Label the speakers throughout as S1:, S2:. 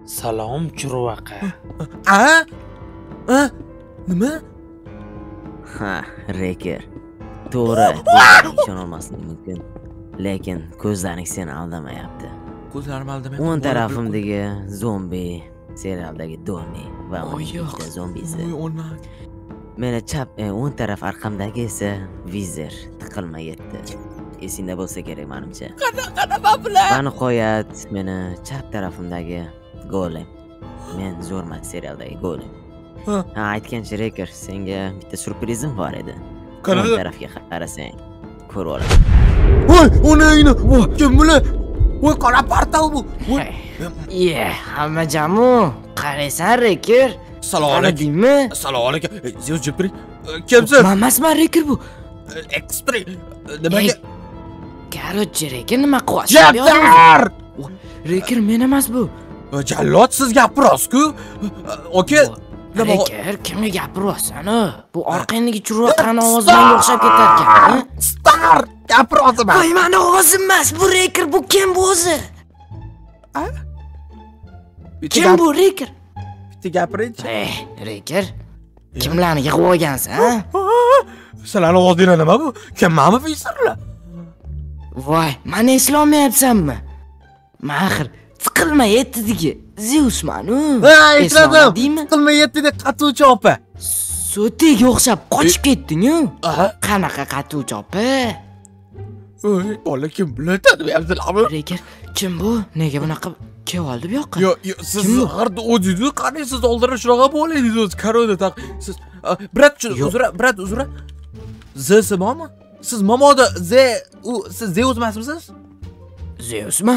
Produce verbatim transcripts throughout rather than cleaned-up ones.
S1: Salom Churvaqa.
S2: A? A? Nima?
S3: Ha, Reker. To'g'ri, bu ishona olmaslik mumkin. Lekin ko'zlaring seni aldamayapti.
S2: Ko'zlarim aldamayapti.
S3: O'ng tarafimdagi zombi serialdagi Doni va uning
S1: yo'q.
S3: ikkita zombisi.
S2: Voy ona.
S3: Meni chap e, o'ng taraf orqamdagi esa Vizer tiqilma yetdi. Esingda bo'lsa kerak menimcha.
S2: Nima bilan?
S3: Va nihoyat meni chap tarafimdagi Golem. Men zo'rman serialdagi Golem.
S2: Ha.
S3: Ha, aytgancha Reker, senga bitta surprizim bor edi.
S2: Qanaqa?
S3: O'ng tarafga qarasang, ko'rib olasan.
S2: Voy, onangni. Voy, kim bular? Voy, qora portal bu. Voy.
S1: Ye, hamma jamu. Qaraysan Reker.
S2: Assalomu alaykum.
S1: Qaradingmi?
S2: Assalomu alaykum. Siz jib turing. Kimsiz?
S1: Men emasman Reker bu.
S2: Ekspri. Nimaga?
S1: Короче, Reker nima qilyapsiz?
S2: Jabdar!
S1: Reker men emas bu.
S2: Jallod siz gapirasiz-ku. Oka, nima?
S1: Reker kimga gapiryapsan? Bu orqangdagi Churvaqani ovozi menga o'xshab ketar ekan.
S2: Star! Gapiryapman.
S1: Voy, meni ovozim emas, bu Reker, bu kim bu o'zi? Kim bu Reker?
S2: Bitta gapiring-chi.
S1: Eh, Reker. Kimlarni yig'ib olgansan, ha?
S2: Sizlarning ovozinglar nima bu? Kim ma'mi fisirlar?
S1: Voy, meni eslolmayapsanmi? Men axir tiqilma yetdidagi Zeusman-u.
S2: Ha, esladim.
S1: Eslamadingmi?
S2: Qilma yetdi qatuvchi opa.
S1: So'tiga o'xshab qochib ketding-ku.
S2: Aha.
S1: Qanaqa qatuvchi opa?
S2: Voy, bola kim biladi deyapsizlarmi?
S1: Reker, kim bu? Nega bunaqa kelib oldi bu yoqqa?
S2: Yo, yo, siz
S1: Kim bu?
S2: g'arda o'zingizni qanday siz oldinroq shunaqa bo'ladingiz o'zi korona taq. Siz a, brat,
S1: Yo'q.
S2: uzra, brat, uzra. Z'si bormi? Siz momoda Z, u siz Zeus emasmisiz?
S1: Zeusmi?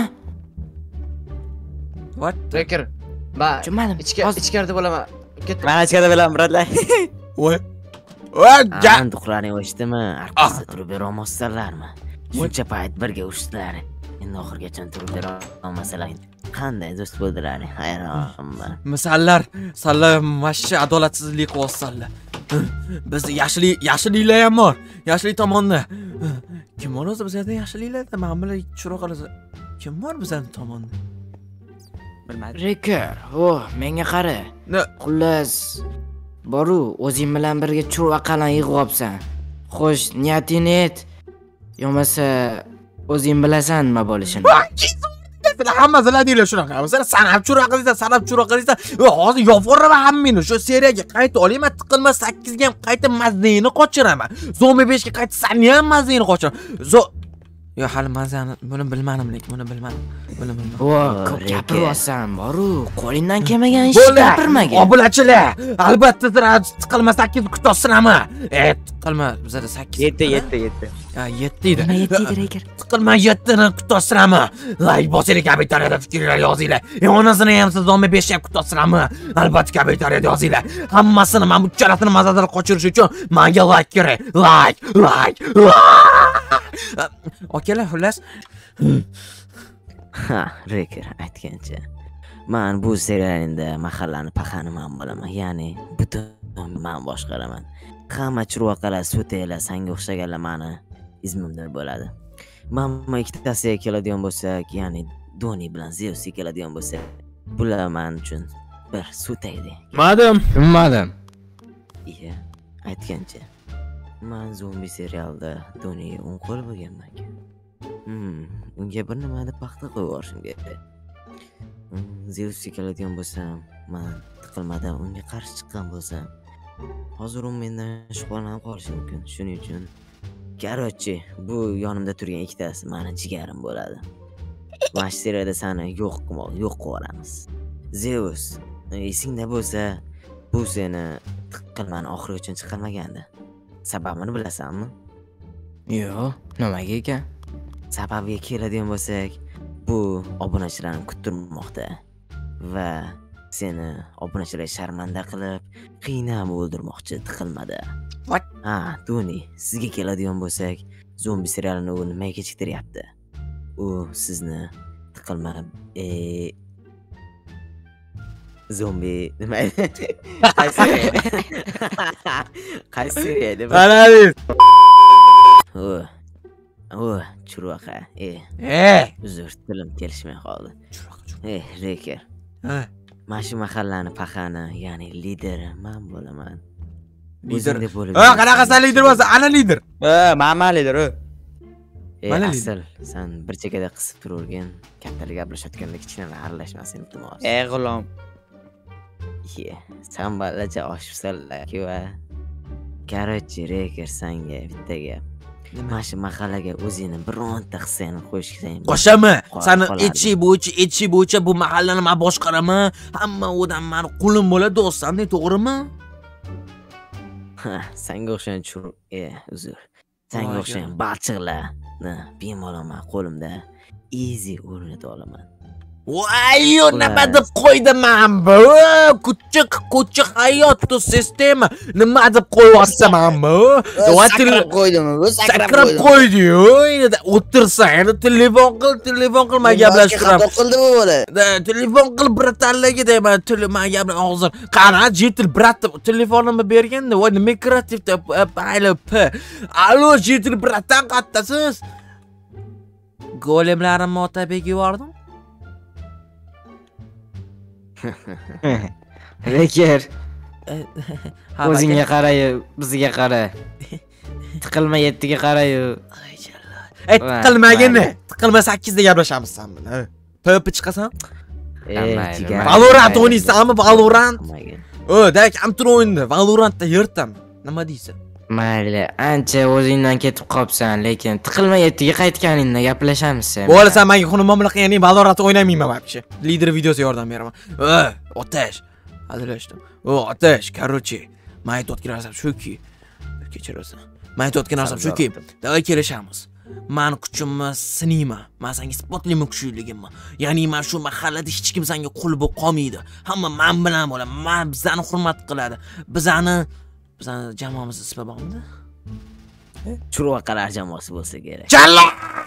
S2: What?
S4: Reker, men
S1: Tushunmadim.
S4: ichka
S1: Hozir-
S4: ichkarida bo'laman. Ketdim.
S3: Men ichkarida bilan bratlar.
S2: Voy. Voy, ja.
S3: Anduqlaring o'shdimi? Arkasida turib bera olmaslarmi? Shuncha payt birga urushdilar. Endi oxirgacha turib bera olmasalar qanday do'st bo'ldilar? Hayronman.
S2: Misallar, sanlar mashsha adolatsizlik qilyapsanlar. Biz yaxshilik, yaxshiliklar ham bor. Yaxshilik tomonda. Kim bor o'zi bizda yaxshiliklarda? Men bilan chiroq qilsa. Kim bor bizning tomonda? Bilmadim.
S1: Reker, oh, menga qara.
S2: Ne?
S1: Xullas, boru o'zing bilan birga Churvaqani yig'ib olibsan. Xo'sh, niyating et. Yo'masa o'zing bilasan nima bo'lishini.
S2: Sizlar hammasizlar deylar shunaqa. Sizlar sanab churaq qilsa, sanab churaq qilsa, hozir yo'qoraman hammani. Shu seriyaga qayta olayman, tiqilma sakkiz ga ham qayta mazani qochiraman. Zombi besh ga qayta sani ham mazani qochiraman. Zo Yo, hali mazani buni bilmadim, lekin buni bilmadim. Buni bilmadim.
S1: Vo, ko'p gapiryapsan, boru qo'lingdan kelmagan ish gapirmagan.
S2: Obunachilar, albatta sizlar tiqilma sakkiz kutosizlarmi? E, tiqilma bizda sakkiz.
S3: yetti yetti yetti.
S2: Ha, yetti edi.
S1: Nima yetti edi Reker?
S2: Tiqilma yettini kutosizlarmi? Like bosing kommentariyada fikringlarni yozinglar. E, onasini ham siz zombi besh ga kutosizlarmi? Albatta kommentariyada yozinglar. Hammasini men bu chalasini mazadan qochirish uchun menga like kerak. Like, like, like. Okalar, xullas.
S3: Ha, Reker aytgancha. Men bu serialda mahallani paxani men bo'laman. Ya'ni butun men boshqaraman. Hamma Churvaqalar, So'taylar, sanga o'xshaganlar meni izmimda bo'ladi. Men ikkitasiga keladigan bo'lsak, ya'ni Doni bilan Zeus keladigan bo'lsak, bular men uchun bir So'taydi.
S1: Madam, tushunmadim.
S3: Iya, aytgancha. Men zombi serialda Doniga o'ng qo'l bo'lganman. Hmm, unga bir nima deb paxta qo'yib yuborishim kerak. Zeus keladigan bo'lsam, men tiqilmada unga qarshi chiqqan bo'lsam, hozir u mendan shubhalanib qolishi mumkin. Shuning uchun Короче, bu yonimda turgan ikkitasi meni jigarim bo'ladi. Mana shu seriyada seni yo'q qilmoq, yo'q qilamiz. Zeus, esingda bo'lsa, bu seni tiqilmani oxirigacha chiqarmagandi. Sababini bilasanmi?
S1: Yo'q, nimaga ekan?
S3: Sababiga keladigan bo'lsak, bu obunachilarni kuttirmoqda va seni obunachilar sharmanda qilib, qiynab o'ldirmoqchi tiqilmada.
S2: What?
S3: Ha, Doni, sizga keladigan bo'lsak, zombi serialini u nimaga kechiktiryapti? U sizni tiqilma e zombi nima edi? Qaysi? Qaysi edi?
S2: Ana
S3: O, o, Churvaqa. E,
S2: E,
S3: uzr, tilim kelishmay qoldi. Eh, Reker.
S2: Ha.
S3: Mana shu mahallani paxani, ya'ni lideri men bo'laman.
S2: Lider.
S3: O'zingdek bo'lib.
S2: Ha, qanaqasan lider bo'lsa, ana lider.
S4: Ha, mana lider.
S3: Ey,
S2: Mana
S3: asl, sen bir chekada qisib tururgan, kattalar gaplashayotganda kichkinalar aralashmasin iltimos.
S4: Ey g'ulom.
S3: Ye, sen balacha oshibsanlar-ku va Короче, Reker senga bitta gap. Mana shu mahallaga o'zingni bironta hissangni qo'shsang.
S2: Qo'shaman. Sani
S3: qolardim.
S2: etchi bo'yicha, etchi bo'yicha bu mahallani men boshqaraman. Hamma odam meni qulim bo'ladi, do'stim, to'g'rimi?
S3: Ha, senga o'xshagan chur, e, uzr. Senga
S2: Voy,
S3: o'xshagan balchiqlar. Na, bemalol qo'limda easy o'rnata olaman.
S2: Voy, nima deb qo'ydim bu? Kuchuk, kuchuk hayot sistema. Nima deb qo'yapsan bu?
S4: Sakrab qo'ydimi bu?
S2: Sakrab qo'ydi-yu. O'tirsang, telefon qil, telefon qil, men gaplashtirib.
S4: Xato qildi bu bola.
S2: Telefon qil bratanlarga deyman, men gapni hozir. Qara, jetil brat telefonimni berganda, voy nima kreativda paylab. Alo, jetil bratan qattasiz. Golemlarimni Otabekka yubordim.
S1: Reker, o'zingga qara-yu, bizga qara. Tiqilma yettiga qara-yu.
S2: Ey, tiqilmagini. Tiqilma sakkizda gaplashamiz sen bilan. To'pi chiqasan? Valorant o'ynaysanmi? Valorant? O, dak amtur o'yinda. Valorantda yirtam. Nima deysan?
S1: Mayli, ancha o'zingdan ketib qopsan, lekin tiqilma yettiga qaytganingda gaplashamiz sen.
S2: Bo'la, sen menga xunum qilganing Valorant o'ynamayman вообще. Lider videosiga yordam beraman. O, otash. Hazillashdim. O, otash, короче, men aytayotgan narsam shuki. Kechirasan. Men aytayotgan narsam shuki. Davay kelishamiz. Men kuchimni sinayman. Men senga isbotlayman kuchliligimni. Ya'ni men shu mahallada hech kim senga qul bo'lib qolmaydi. Hamma men bilan bo'ladi. Men bizani hurmat qiladi. Bizani bizani jamoamiz ismi bormi?
S3: Churvaqalar jamoasi bo'lsa kerak.
S2: Jalla!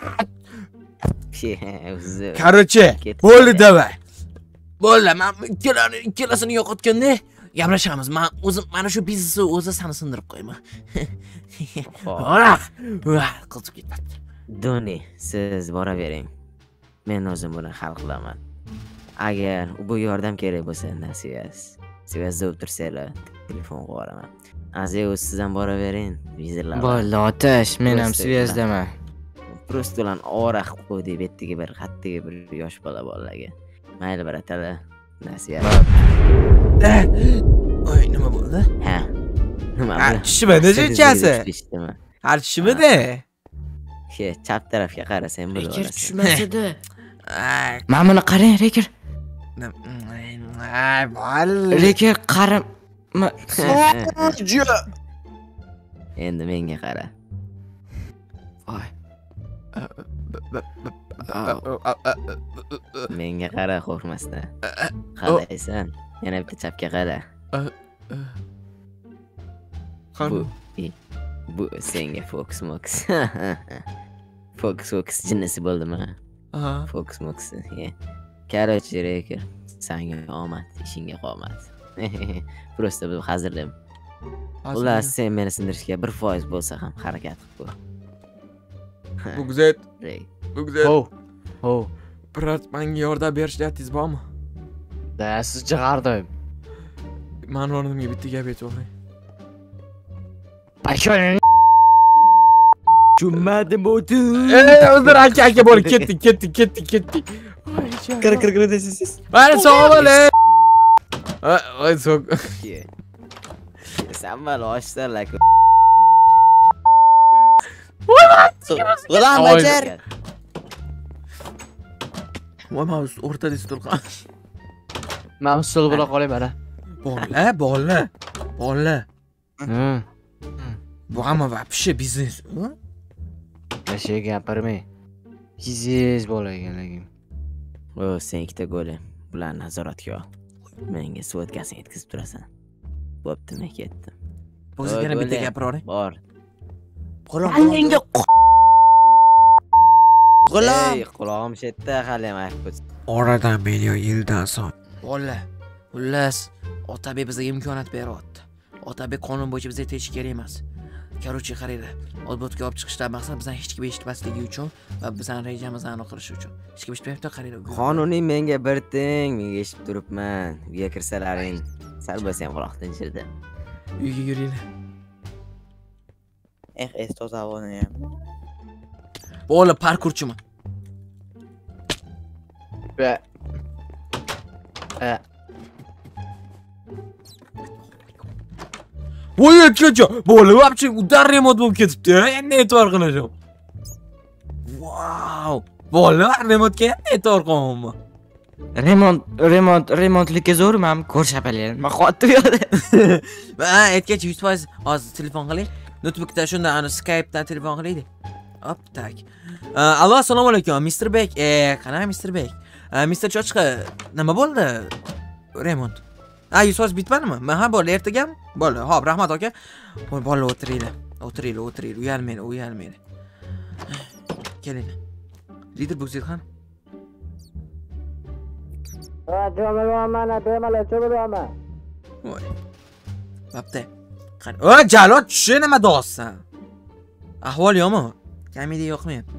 S2: Короче, bo'ldi davay. Bo'ldi, men ikkalani ikkalasini yo'qotganda gaplashamiz. Men o'zim mana shu biznesni o'zi seni sindirib qo'yaman. Ora, qilib ketdi.
S3: Doni, siz boravering. Men o'zim buni hal qilaman. Agar bu yordam kerak bo'lsa, nasiyas. Svязda o'tirsanglar, telefon qo'yaman. Aziz, siz ham boravering. Vizirlar.
S1: Bo'ldi, otash, men ham Svязdaman.
S3: Просто ulan ora qilib qo'ydi, bettiga bir, xattiga bir yosh bola bolalarga. Mayli, barakallalar. Nasiyat.
S2: Oy, nima bo'ldi?
S3: Ha. Nima
S2: Ha, tushmadi chechasi. Ha, tushmadi.
S3: He, chap tarafga qarasang bo'ladi.
S1: Reker tushmasidi. Mana buni qarang, Reker.
S2: Ay, bol.
S1: Reker qaram.
S3: Endi menga qara.
S1: Voy.
S3: Menga qara, qo'rqmasdan. Qalaysan? Yana bitta chapga qara. Bu, bu senga Fox Mox. Fox Fox jinnisi bo'ldimi?
S2: Aha.
S3: Fox Mox. Короче, Reker, senga omad, ishingga qomat. Просто bu hazırlayım. Ular sen meni sindirishga bir foiz bo'lsa ham harakat qilib ko'r.
S2: Bu güzel.
S3: Rey.
S2: Bu güzel.
S4: Ho. Ho.
S2: Biroz menga yordam berish niyatingiz bormi?
S4: Da, siz jig'ardim.
S2: Men o'rnimga bitta gap aytavering.
S4: Bakon.
S3: Tushunmadim o'ti.
S2: Ey, o'zir aka aka bo'lib ketdik, ketdik, ketdik, ketdik.
S4: Kir kir kir deysiz.
S2: Mana sog' bo'ling. Ay, so'q.
S3: Sen bana oshsanlar.
S4: G'ulom bachar.
S2: Voy, men o'rtada turgan.
S4: Men usul bo'la qolay mana.
S2: Bola, bola. Bola.
S4: Hmm.
S2: Bu hamma вообще biznes.
S4: Nasha gapirmay. Biznes bo'laganligim.
S3: O, sen ikkita go'li. Bularni nazoratga ol. Menga svodkasini yetkazib turasan. Bo'pti, men ketdim.
S2: O'zi yana bitta gapiravering.
S3: Bor.
S2: Menga
S3: G'ulom. Ey, quloqim shetda hali ham aytib.
S2: Oradan million yildan so'ng. Bola. Xullas, Otabek bizga imkoniyat beryapti. Otabek qonun bo'yicha bizga tegish kerak emas. Короче, qaranglar. Odbotga olib chiqishdan maqsad bizdan hech kim eshitmasligi uchun va bizning rejamizni aniq qilish uchun. Hech kim eshitmayapti, qaranglar.
S3: Qonuniy menga bir ting, menga eshitib turibman. Uyga kirsalaring, sal bo'lsa ham quloqdan jirdi.
S2: Uyga yuringlar.
S5: Eh, esto zavoni ham.
S2: Bola parkurchiman.
S4: Va
S2: Voy yetgacha, bola вообще udar remont bo'lib ketibdi. Endi e'tibor qilishim. Wow! Bola remontga e'tibor qilaman.
S1: Remont, remont, remontlikka zo'rman, ko'rsapalarim. Men xotib yo'qda.
S2: Va aytgachi yuz foiz hozir telefon qiling. Notebookda shunda ana Skype'dan telefon qilaylik. Hop, tak. Allo, assalomu alaykum, mister Bek. Eh, qanaqa mister Bek? mister Chochqa, nima bo'ldi? Remont. Ha, yuz foiz bitmadimi? Ha, bo'ldi, ertagami? Bo'ldi. Xo'p, rahmat aka. Voy, bola o'tiringlar. O'tiringlar, o'tiringlar. Uyalmanglar, uyalmanglar. Kelinglar. Lider Bukzilxon.
S6: Ha, jo'milyapman, bemalol cho'milyapman.
S2: Voy. Bo'pti. Qani, o, Jalol, tushi nima do'stsan? Ahvol yomon. Komediya yoqmayapti.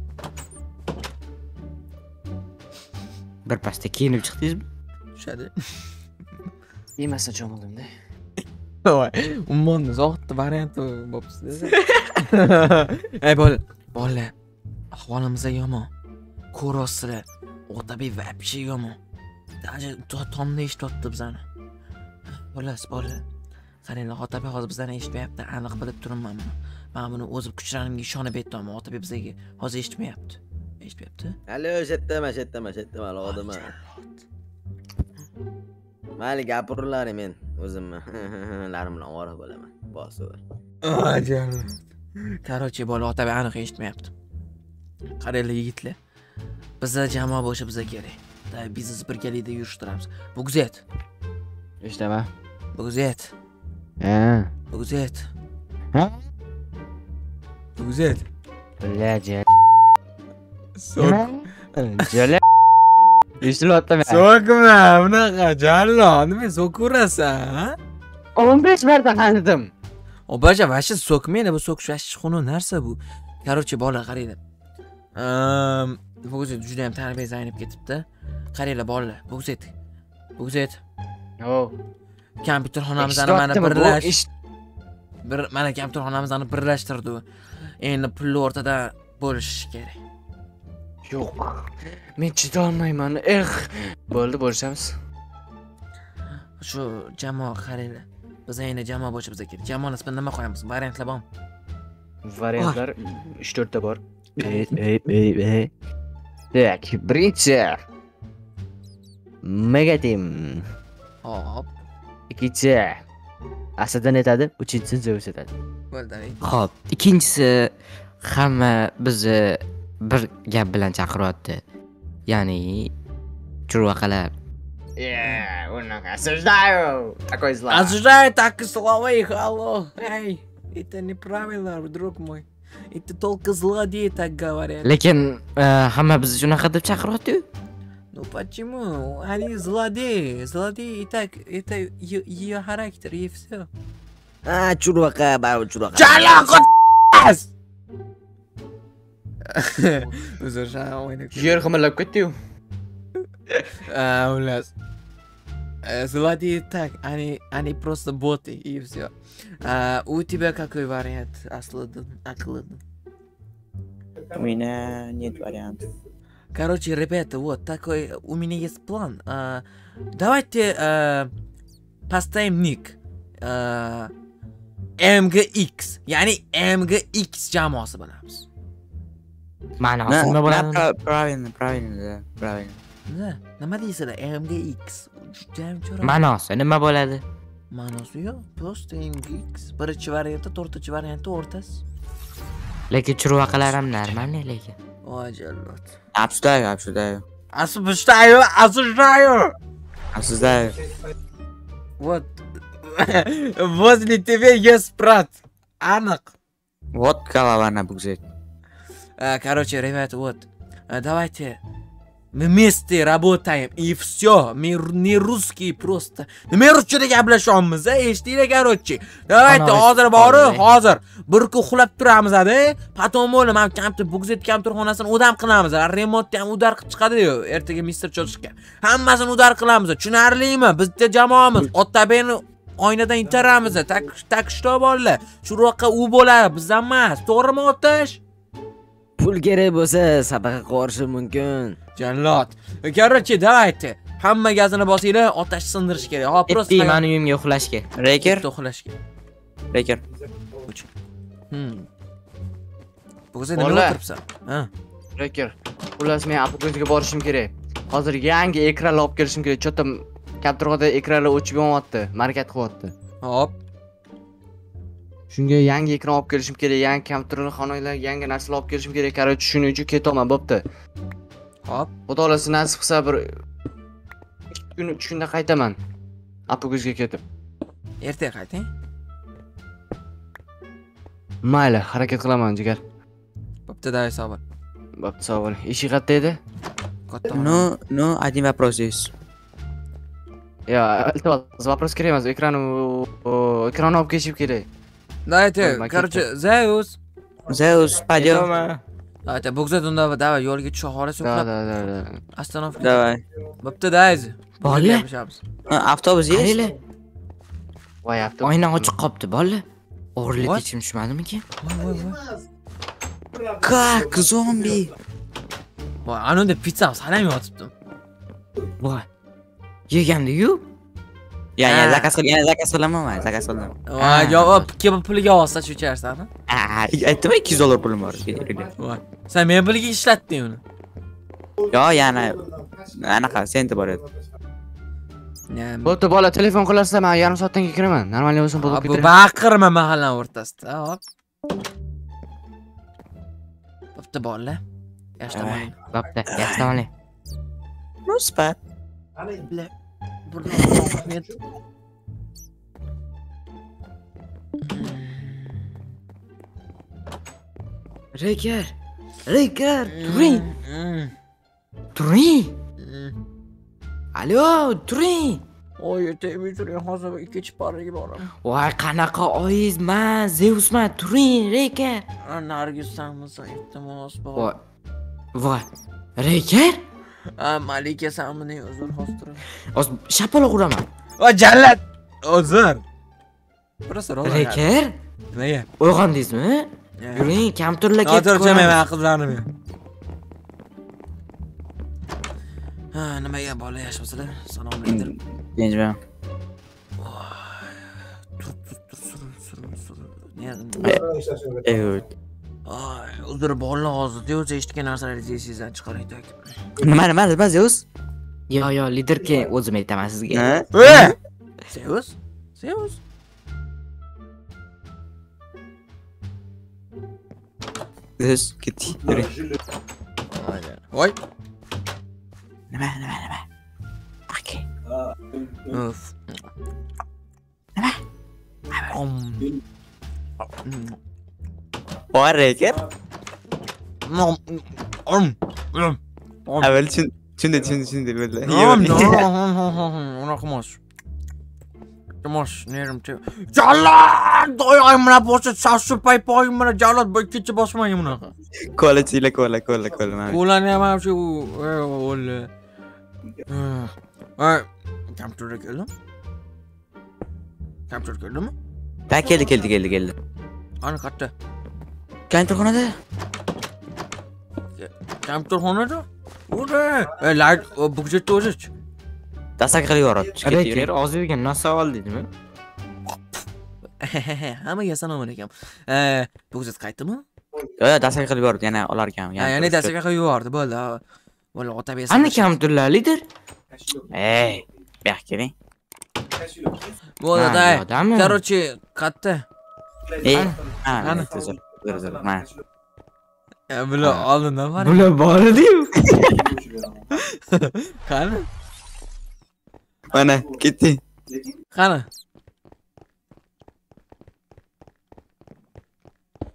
S1: Bir pasda kiyinib chiqdingizmi?
S2: Tushadi.
S4: yemasa cho'mildimda.
S2: Voy, ummonni zo'tni varianti bo'psiz. Ey bola, bola. Ahvolimiz yomon. Ko'rasizlar. Otabek вообще yomon. Даже tomda eshityapti bizani. Xullas, bola. Qaranglar, Otabek hozir bizani eshitmayapti, aniq bilib turibman buni. Men buni o'zim kuchlarimga ishonib aytaman. Otabek bizga hozir eshitmayapti. Eshitmayapti?
S3: Alo, shetdama, shetdama, shetdama, lo'dima. Mayli gapirurlar men o'zimni. Larim bilan ovora bo'laman. Bosur.
S2: Ajal. Короче, bola Otabek aniq eshitmayapti. Qaranglar yigitlar. Bizga jamoa bo'lishi bizga kerak. Da biznes birgalikda yurishtiramiz. Bugzet.
S4: Eshitama.
S2: Bugzet.
S4: Ha.
S2: Bugzet.
S4: Ha?
S2: Bugzet.
S4: Laja.
S2: Sok.
S4: Jala. Eshitilyaptimi?
S2: Sokma, bunaqa Jalol, nima sokurasan?
S4: o'n besh marta qanidim.
S2: Obaja, vashi sokmaydi, bu sokish vashi xunu narsa bu. Короче, bola qaranglar. Ehm, Bugzet juda ham tarbiya zaynib ketibdi. Qaranglar bolalar, Bugzet. Bugzet.
S4: O.
S2: Kompyuter xonamizni mana birlash. Bir mana kompyuter xonamizni birlashtirdi. Endi pulni o'rtada bo'lish kerak.
S4: Yo'q. Men chida olmayman. Eh. Bo'ldi, bo'lishamiz.
S2: Shu jamoa qaranglar. Biz endi jamoa bo'lishimiz kerak. Jamoa nisbatan nima qo'yamiz? Variantlar bormi?
S4: Variantlar uch to'rt ta bor. Ey, ey, ey, ey. Tak, birinchi. Mega Team.
S2: Hop.
S4: Ikkinchi. Asadan etadi, uchinchisi Zeus etadi.
S2: Bo'ldi.
S1: Xo'p, ikkinchisi hamma bizni bir gap bilan chaqiryapti. Ya'ni churvaqalar.
S4: Yeah, unaqa осуждаю. Такой зла.
S2: Осуждаю так словей, алло. Эй, это неправильно, друг мой. Это только злодеи так говорят.
S1: Lekin hamma bizni shunaqa deb chaqiryapti-yu.
S2: Ну почему? Они злодеи. Злодеи и так, это ее характер и все.
S3: Ha, churvaqa, baribir churvaqa.
S2: Jalol qotmas. Uzr, shana o'ynab.
S4: Yer qimirlab ketdi-yu.
S2: А, у нас. Злодеи так, они, они просто боты и все. А, у тебя какой вариант, Аслыдын, Аклыдын?
S5: У меня нет вариантов.
S2: Короче, ребята, вот такой, у меня есть план. А, давайте а, поставим ник. А, эм джи икс. Yani эм джи икс jamoasi bo'lamiz.
S1: Ma'nosi nima bo'ladi?
S5: Правильно, правильно, да, правильно.
S2: Da, nima deysizlar? эм джи икс. Juda ham chiroyli.
S1: Ma'nosi nima bo'ladi?
S2: Ma'nosi yo'q, просто эм джи икс. Birinchi varianti, to'rtinchi varianti o'rtasi.
S1: Lekin churvaqalar ham normalniy lekin.
S2: Voy jallod.
S5: Обсуждаю, обсуждаю.
S2: Осуждаю, осуждаю.
S5: Обсуждаю.
S2: Вот. Возле тебя есть брат. Aniq.
S5: Вот голова на букзе.
S2: Короче, ребята, вот. Давайте Мы вместе работаем, и все. Мы не русские просто. Nima ruschada gaplashyapmiz, eshitinglar, короче. Давайте, hozir bori, hozir. Bir kun uxlab turamiz-da. Потом o'lim ham kampir bugzet kampirxonasini udam qilamiz. Remontni ham udar qilib chiqadi-yu, ertaga mister Cho'chishga. Hammasini udar qilamiz. Tushunarlimi? Bizda jamoamiz. Otabekni oynadan itaramiz. Tak что bolalar. Shu roqqa u bo'ladi, bizdan emas. To'g'rimi, Otash?
S3: Pul kerak bo'lsa, sadaqa qilish mumkin.
S2: Jallod. Короче, давайте. Hamma gazini bosinglar, otash sindirish kerak. Hop, просто
S1: Ketdik meni uyimga uxlashga.
S5: Reker,
S2: uxlashga.
S5: Reker.
S2: Hmm. Bo'g'za nima
S4: Bola.
S2: o'tiribsan? Ha.
S4: Reker. Xullas men apogezga borishim kerak. Hozir yangi ekranlar olib kelishim kerak. Cho'ta kaptirg'ada ekranlar o'chib yonyapti, harakat qilyapti.
S2: Hop.
S4: Shunga yangi ekran olib kelishim kerak, yangi kompyuterlar, xonanglar, yangi narsalar olib kelishim kerak. Короче, shuning uchun ketaman, bo'pti.
S2: Hop.
S4: Xudo xolasa nasib qilsa bir ikki kun, uch kunda qaytaman. Apogezga ketib.
S2: Ertaga qayting.
S4: Mayli, harakat qilaman, jigar.
S2: Bo'pti, day sabr.
S4: Bo'pti, sog' bo'ling. Eshik qayerda edi?
S2: Katta.
S5: Ну, ну, один вопрос есть.
S4: Yo, iltimos, вопрос kerak emas. Ekran ekran olib kelishim kerak.
S2: Давайте, короче, Zeus.
S5: Zeus, пойдем.
S2: Давайте, bo'g'za unda давай yo'lga tusha xolasi
S4: Da,
S2: uxlab.
S4: da, da, da.
S2: Остановка.
S5: Давай.
S2: Bo'pti, dayz.
S1: Bola.
S5: А, Автобус есть?
S1: Qaranglar,
S4: Voy, yapti.
S1: oyna ochiq qolibdi, bola. O'g'irlik
S2: What?
S1: yechim tushmadimikin?
S2: Voy, voy, voy.
S5: Как? Зомби.
S2: Voy, anunda pizza salam yotibdi.
S1: Voy. Yegandi-yu.
S5: Ya, ya,
S2: Ha.
S5: zakaz qil, yana zakaz qilaman men, zakaz qilaman.
S2: Voy, javob kelib puliga olsa shu icharsan.
S5: Ah, aytdim ikki yuz dollar pulim bor.
S2: Voy. Sen men puliga ishlatding uni.
S5: Yo, yana anaqa senti bor edi.
S4: Bo'pti, bola, telefon qilarsa, men yarim soatdan keyin kiraman. Normalniy bo'lsin, bo'lib
S2: Bu
S4: ketaman.
S2: baqirma mahalla o'rtasida. Hop. Bo'pti, bolalar. Yaxshi tomon.
S1: Bo'pti, yaxshi tomonli.
S5: Ну, спать.
S1: Reker. Reker, turing. Turing. Alo, turing.
S2: Oy, tegmay turing, hozir ikkinchi parraga boraman.
S1: Voy, qanaqa oyizman, Zeusman, turing, Reker.
S2: Nargissanmisan, iltimos bor.
S1: Voy. Voy. Reker?
S2: Ha, Malika sanmini uzr hozir.
S1: Oz shapaloq uraman.
S2: Voy, jallat. Uzr. Просто ro'za.
S1: Reker?
S2: Nimaga?
S1: Uyg'ondingizmi? Yuring, kompyuterlar ketib
S2: Xotirjam qizlarni. Ha, nimaga bola yaxshimisizlar? Salom alaykum.
S5: Gençmen.
S2: Tur, tur, tur, sur, sur, sur. Ne?
S5: Evet.
S2: Ay, uzr bola hozir Zeus eshitgan narsalaringizni esingizdan chiqaring tak.
S5: Nima, nima, nima, Zeus?
S1: Yo, yo, lider keyin o'zim aytaman sizga.
S5: Ha?
S2: Ey! Zeus? Zeus?
S5: Zeus, git. Yürü.
S2: Voy.
S5: Nima, nima, nima? Okey.
S2: Uf. Nima? Om.
S5: Var Reker.
S2: Om. Om. Om.
S5: Evvel çün, çün de çün, çün de böyle.
S2: Om. Ona qilmas. Qilmas, nerim te. Jallat! Doyayım buna boşa sarsıpay payım buna jallat ikkinchi bosmayım buna.
S5: Kola çiyle kola, kola, kola.
S2: Ulan ham shu o'li. Ay, kompyuterga keldim. Kompyuter keldimi?
S5: Ta geldi, geldi, geldi, geldi.
S2: Ana qayerda?
S5: Kompüterxonada.
S2: Kompyuterxonada? Ura, e light budjetni o'zichi.
S5: Dastak qilib yuboradi.
S1: Reker, ozirga nasavol dedimi?
S2: Hammaga assalomu alaykum. Eh, budjet qaytdimi?
S5: Yo, yo, dastak qilib yubordi, yana olar ekan.
S2: Ha, yana dastaga qilib yubordi, bo'ldi. Bo'ldi, Otabek.
S1: Ana kompyuterlar, lider.
S5: Ey, bu yoqqa keling.
S2: Bo'ldi,
S1: Ha,
S2: day.
S1: yordammi?
S2: Короче, qayerda?
S5: Ey,
S2: Ana.
S5: ha, mana tuzil. Dur, dur, mana.
S2: Bular oldindan bor.
S1: Bular bor edi-yu.
S2: Qani?
S5: Mana, ketdi.
S2: Qani?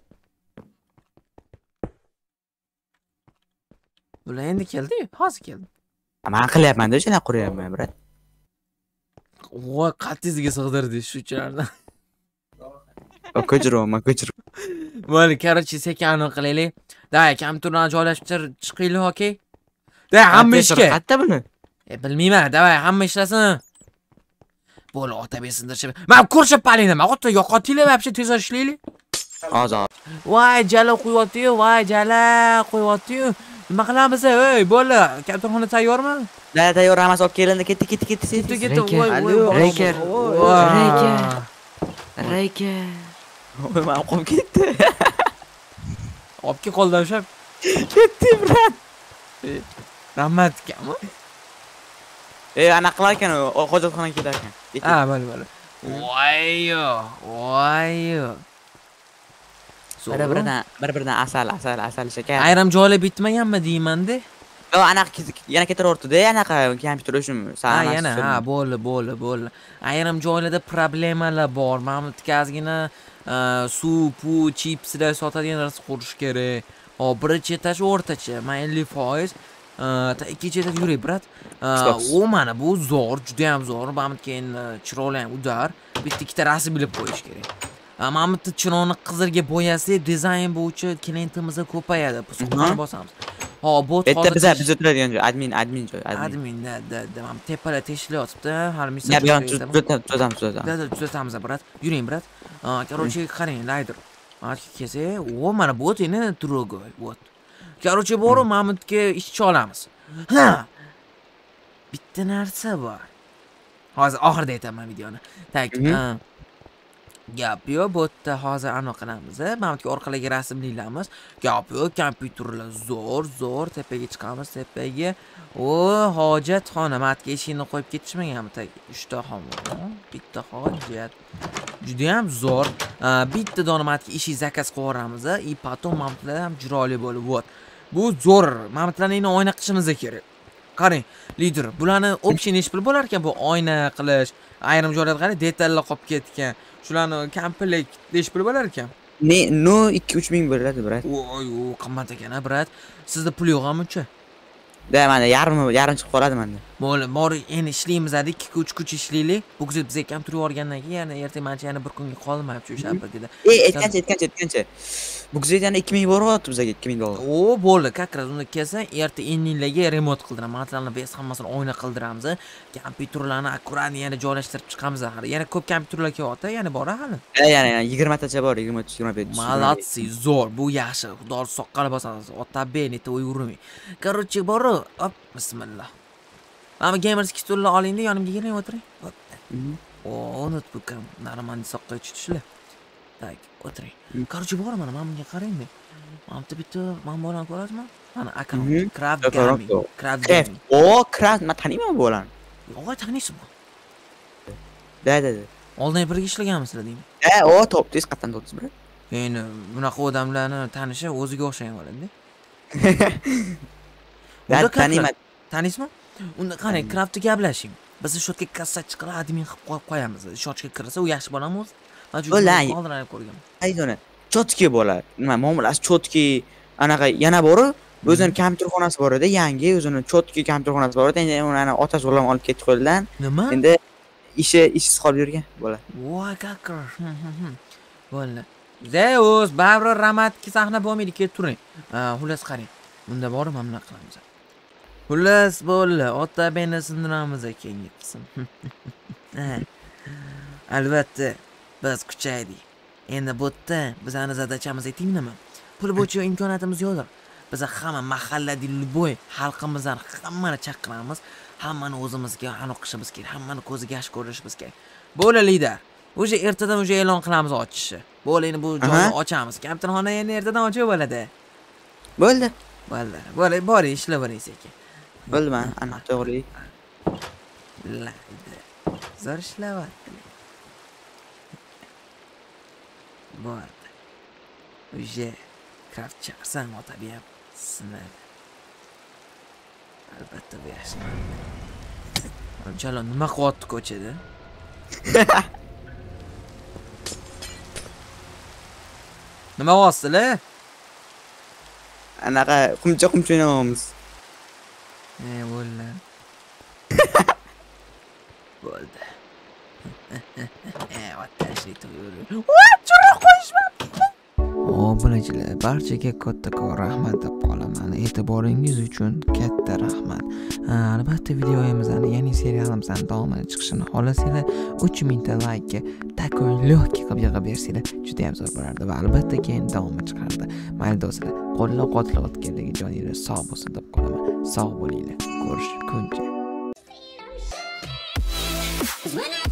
S2: Bular endi keldi, hozir keldi.
S5: Men qilyapman-da, o'shani quryapman, brat.
S2: Voy, qattingizga sig'dirdi shu uchardan.
S5: Ko'chiraman, ko'chiraman.
S2: Bo'ldi, короче, sekin aniq qilaylik. Day, kompyuterni joylashtir, chiqaylik, okey? Day, hamma ishga.
S5: Qayerda buni?
S2: E, bilmayman, davay, hamma ishlasin. Bo'ldi, otabek sindirishib. Men ko'rishib palingni, men ota yo'qotinglar, вообще tez ishlaylik.
S5: Hozir.
S2: Voy, jala qo'yapti-yu, voy, jala qo'yapti-yu. Nima qilamiz, ey, bo'ldi. Kompyuterxona tayyormi?
S5: Da, tayyor, hammasi olib kelindi, ketdi, ketdi, ketdi,
S2: Ketdi,
S5: ketdi.
S2: ketdi, voy, voy.
S1: Reyker. Reyker. Reyker.
S5: Voy, men qolib ketdi.
S2: Olib kel qo'ldan ushlab.
S5: Ketdi, brat.
S2: Rahmat ekanmi?
S5: Ey, ana qilar ekan, hojatxonaga ketar ekan.
S2: Ha, bo'ldi, bo'ldi. Voy, voy.
S5: Bir-biridan, bir-biridan asal, asal, asal shakar.
S2: Ayrim joylar bitmaganmi deyman-da.
S5: Yo, anaqa yana ketaverdi-da, anaqa kompyuter o'shim.
S2: Ha, yana, ha, bo'ldi, bo'ldi, bo'ldi. Ayrim joylarda problemalar bor. Mana tkazgina suv, pu, chipslar sotadigan narsa qurish kerak. Hop, birinchi etaj o'rtacha, men ellik foiz ikkinchi etaj yuray, brat. U mana bu zo'r, juda ham zo'r. Mana keyin chiroqlar ham udar. Bitta ikkita rasm bilib qo'yish kerak. Mana bu chiroqni qizilga bo'yasak, dizayn bo'yicha klientimiz ko'payadi. Pusuqani bosamiz. Hop, bot hozir
S5: bitta biza biz o'tiradigan joy, admin, admin joy, admin.
S2: Admin, da, da, da, mana tepalar teshilyapti. Hali misol.
S5: Ya, bilan tuzatamiz, tuzatamiz.
S2: Da, da, tuzatamiz, brat. Yuring, brat. Короче, qarang, layder. Mana kelsa, o mana bot endi другой, bot. Короче, borib Mamutga ishchi olamiz. Ha. Bitta narsa bor. Hozir oxirida aytaman videoni. Tak, gap yo'q, botda hozir aniq qilamiz. Mamutga orqalarga rasmlaymiz. Gap yo'q, kompyuterlar zo'r, zo'r, tepaga chiqamiz, tepaga. O, hojatxona, matga eshikni qo'yib ketishmaganmi? Tak, uchta xom. Bitta hojat. Juda ham zo'r. Bitta dona matga eshik zakaz qo'yamiz, и потом mamutlar ham chiroyli bo'lib, вот. Bu zo'r. Mamutlarni endi oyna qilishimiz kerak. Qarang, lider, bularni option ish bo'lar ekan, bu oyna qilish, ayrim joylarda qarang, detallar qolib ketgan. Shularni komplekt ish bo'lar ekan.
S5: Ne, no ikki uch ming bo'ladi, brat.
S2: Voy, o, qimmat ekan, brat. Sizda pul yo'qmi-chi?
S5: Da, mana yarim yarim chiqib qoladi menda.
S2: Bo'ldi, bor, endi ishlaymiz, ikki uch kuch ishlaylik. Bu kuzat bizga ham turib yorgandan keyin yana ertaga mencha yana bir kunga qolmayapti o'sha birgida.
S5: Ey, aytgancha, aytgancha, aytgancha. Bu kuzat yana ikki ming boryapti bizga, ikki ming dollar.
S2: O, bo'ldi, как раз unda kelsa, erta endinglarga remont qildiraman. Matlarni biz hammasini oyna qildiramiz. Kompyuterlarni akkurat yana joylashtirib chiqamiz hali. Yana ko'p kompyuterlar kelyapti, yana bor hali.
S5: Ha, yana yigirma tacha bor, yigirma yigirma besh.
S2: Молодцы, zo'r, bu yaxshi. Xudo soqqani bosasiz. Otabek neta o'yurmay. Короче, bor, hop, bismillah. Mana gamerski stulni oling-da, yonimga keling, o'tiring. O, notebookam nормально soqqay tutishlar. Tak, o'tiring. Короче, bor mana, men bunga qarang-da. Mana bitta, men bo'lani ko'rasizmi? Mana account, Craft Gaming. Craft Gaming.
S5: O, Craft, men taniyman bu bo'lani.
S2: Yo'q, taniysizmi?
S5: Da, da, da.
S2: Oldin birga ishlaganmisizlar deyman.
S5: Ha, o, topdingiz, qatdan topdingiz, brat.
S2: Endi bunaqa odamlarni tanishi o'ziga o'xshagan bo'ladi-da.
S5: Da, taniyman.
S2: Tanisizmi? Unda qani, Craftga gaplashing. Biz shotga kassachi qilib admin qilib qo'yamiz. Shotga kirsa, u yaxshi bo'lami o'zi? Men oldin ko'rganman.
S5: Aydona, chotki bo'lar. Nima, muomalasi chotki, anaqa yana bor, o'zining kompyuterxonasi bor edi, yangi o'zining chotki kompyuterxonasi bor edi. Endi uni otasi o'g'lim olib ketdi qo'ldan.
S2: Nima?
S5: Endi ishi ishsiz qolib yurgan bola.
S2: Voy, kakr. Bo'ldi. Zeus, baribir Ramatki sahna bo'lmaydi, kelib turing. Xullas qarang. Bunda borib mamnun qilamiz. Xullas bo'ldi, Otabekni sindiramiz keyingi qism. Albatta, biz kuchaydik. Endi bu yerda bizning zadachamiz aytingmi? Pul bo'yicha imkoniyatimiz yo'qdir. Biz hamma mahallada любой xalqimizdan hammani chaqiramiz, hammani o'zimizga aniq qilishimiz kerak, hammani ko'ziga yosh ko'rishimiz kerak. Bo'ldi lider. O'sha ertadan o'sha e'lon qilamiz ochishni. Bo'ldi, endi bu joyni ochamiz. Kompyuterxona endi ertadan ochib bo'ladi.
S5: Bo'ldi.
S2: Bo'ldi. Bo'ldi, boring, ishlavering sekin.
S5: Bo'ldi, men aniq to'g'ri.
S2: Laydi. Zo'r ishlayapti. Bo'ldi. O'sha Craft chaqsam Otabek ham sinadi. Albatta bu yaxshi. Jalon nima qilyapti ko'chada? Nima qilyapsizlar?
S5: Anaqa qumcha qumcha o'ynayapmiz.
S2: E, bo'ldi.
S3: bo'ldi. Otashli to'yur. Voy, churroq qo'yishmabdi. Obunachilar, barchaga kattakon rahmat deb qolaman. E'tiboringiz uchun katta rahmat. Albatta videoyimizni, ya'ni serialimizning davomini chiqishini xohlasanglar, uch ming ta laykka takoy lyoki qilib yig'ib bersanglar, juda ham zo'r bo'lardi va albatta keyin davomi chiqardi. Mayli do'stlar, qo'llab-quvvatlayotganligi joningiz sog' bo'lsin deb qolaman. Sog' bo'linglar. Ko'rishguncha.